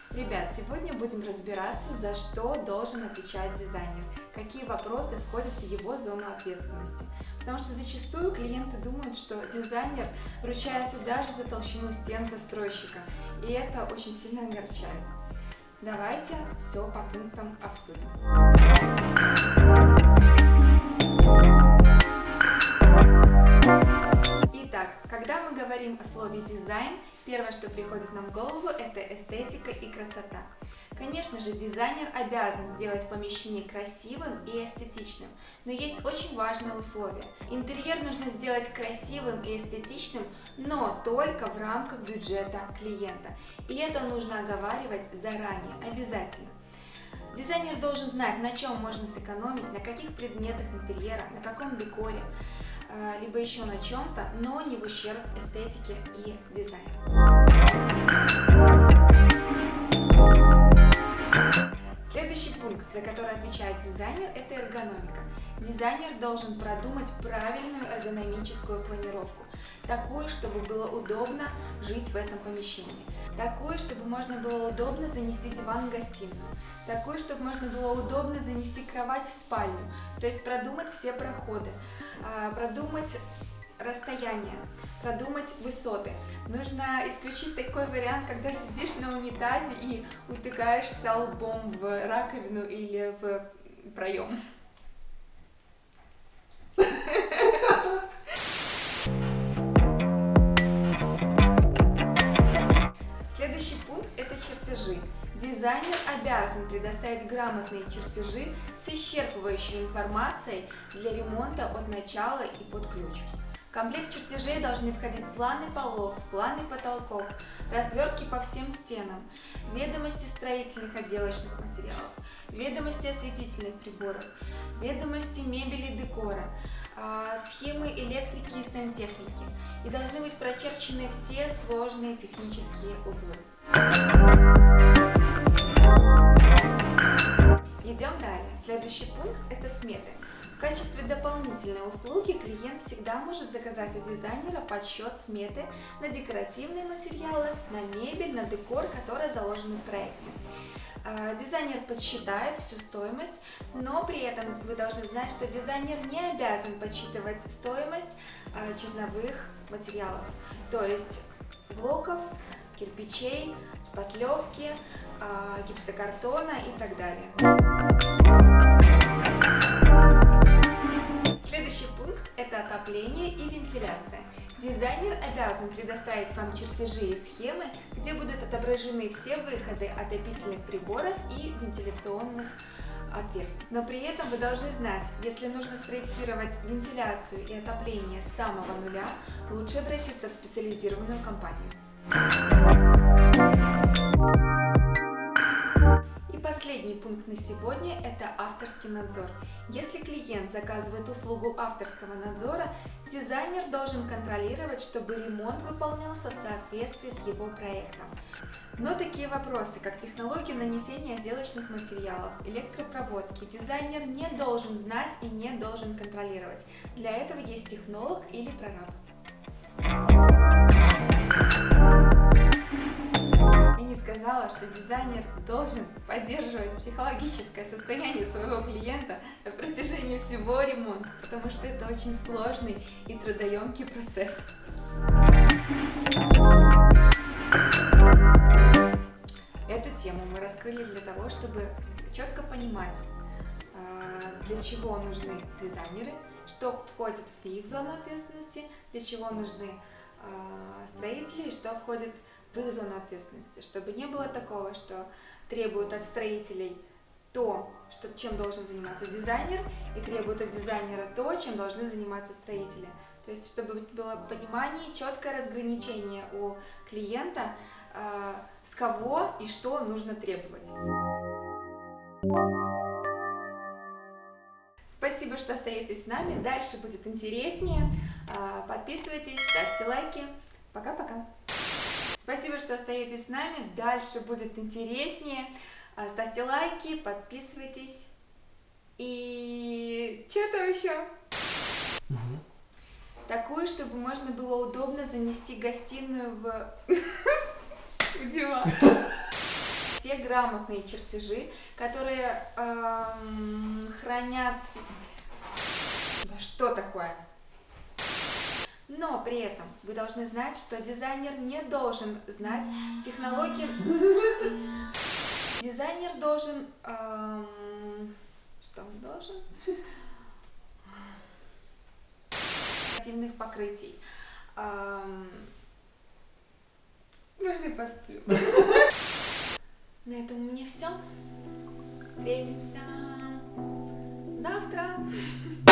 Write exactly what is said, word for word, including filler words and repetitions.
Ребят, сегодня будем разбираться, за что должен отвечать дизайнер, какие вопросы входят в его зону ответственности. Потому что зачастую клиенты думают, что дизайнер ручается даже за толщину стен застройщика, и это очень сильно огорчает. Давайте все по пунктам обсудим. Итак, когда мы говорим о слове дизайн, первое, что приходит нам в голову, это эстетика и красота. Конечно же, дизайнер обязан сделать помещение красивым и эстетичным, но есть очень важное условие. Интерьер нужно сделать красивым и эстетичным, но только в рамках бюджета клиента. И это нужно оговаривать заранее, обязательно. Дизайнер должен знать, на чем можно сэкономить, на каких предметах интерьера, на каком декоре, либо еще на чем-то, но не в ущерб эстетике и дизайну. Следующий пункт, за который отвечает дизайнер, это эргономика. Дизайнер должен продумать правильную эргономическую планировку, такую, чтобы было удобно жить в этом помещении, такую, чтобы можно было удобно занести диван в гостиную, такую, чтобы можно было удобно занести кровать в спальню, то есть продумать все проходы, продумать расстояние, продумать высоты. Нужно исключить такой вариант, когда сидишь на унитазе и утыкаешься лбом в раковину или в проем. Следующий пункт – это чертежи. Дизайнер обязан предоставить грамотные чертежи с исчерпывающей информацией для ремонта от начала и под ключ. В комплект чертежей должны входить планы полов, планы потолков, развертки по всем стенам, ведомости строительных отделочных материалов, ведомости осветительных приборов, ведомости мебели и декора, схемы электрики и сантехники. И должны быть прочерчены все сложные технические узлы. Идем далее. Следующий пункт – это сметы. В качестве дополнительной услуги клиент всегда может заказать у дизайнера подсчет сметы на декоративные материалы, на мебель, на декор, которые заложены в проекте. Дизайнер подсчитает всю стоимость, но при этом вы должны знать, что дизайнер не обязан подсчитывать стоимость черновых материалов, то есть блоков, кирпичей, шпатлевки, гипсокартона и так далее. Следующий пункт – это отопление и вентиляция. Дизайнер обязан предоставить вам чертежи и схемы, где будут отображены все выходы отопительных приборов и вентиляционных отверстий. Но при этом вы должны знать, если нужно спроектировать вентиляцию и отопление с самого нуля, лучше обратиться в специализированную компанию. И последний пункт на сегодня – это авторский надзор. Если клиент заказывает услугу авторского надзора, дизайнер должен контролировать, чтобы ремонт выполнялся в соответствии с его проектом. Но такие вопросы, как технологию нанесения отделочных материалов, электропроводки, дизайнер не должен знать и не должен контролировать. Для этого есть технолог или прораб. Я не сказала, что дизайнер должен поддерживать психологическое состояние своего клиента на протяжении всего ремонта, потому что это очень сложный и трудоемкий процесс. Эту тему мы раскрыли для того, чтобы четко понимать, для чего нужны дизайнеры, что входит в их зону ответственности, для чего нужны строители и что входит в их зону ответственности, чтобы не было такого, что требуют от строителей то, что, чем должен заниматься дизайнер, и требуют от дизайнера то, чем должны заниматься строители. То есть, чтобы было понимание, четкое разграничение у клиента, э, с кого и что нужно требовать. Спасибо, что остаетесь с нами. Дальше будет интереснее. Э, подписывайтесь, ставьте лайки. Пока-пока. Спасибо, что остаетесь с нами. Дальше будет интереснее. Ставьте лайки, подписывайтесь. И что там еще? Угу. Такую, чтобы можно было удобно занести гостиную в диван. все грамотные чертежи, которые эм, хранят в себе... Да что такое? Но при этом вы должны знать, что дизайнер не должен знать технологии. Дизайнер должен... Эм, что он должен? Активных покрытий. Эм, можно я посплю? На этом у меня все. Встретимся завтра.